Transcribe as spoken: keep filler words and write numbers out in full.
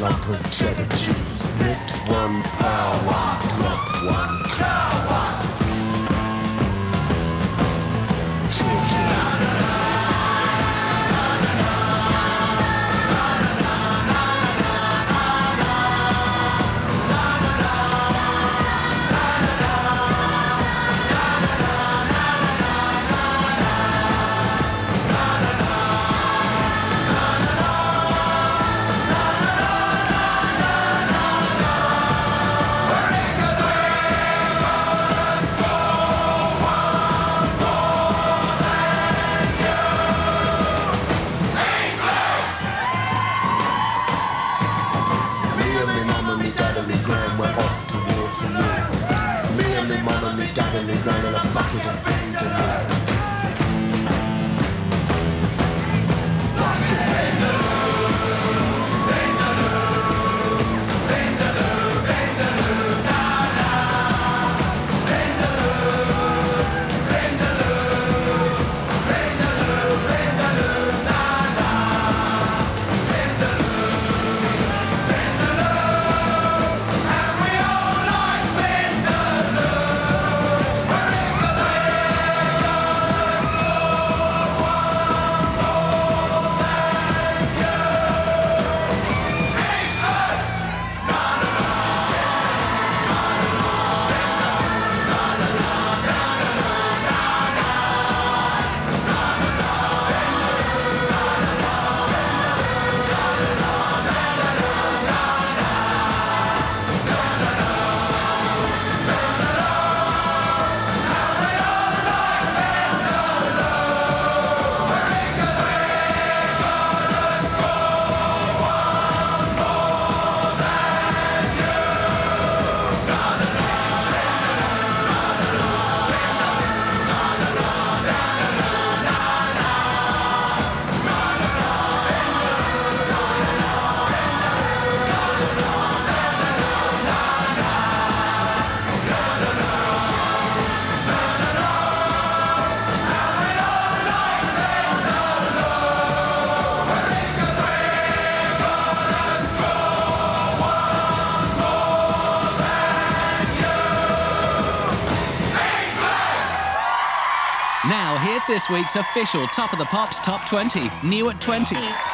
lump of cheddar cheese. Licked one, power one, drop one, cow one. Cricket. Dad and me gran in a bucket of Vindaloo. Bucket Vindaloo, Vindaloo, Vindaloo, Vindaloo, na na. Vindaloo, Vindaloo, Vindaloo, Vindaloo, na na. Vindaloo, Vindaloo, and we all like Vindaloo. Now, here's this week's official Top of the Pops Top twenty, new at twenty.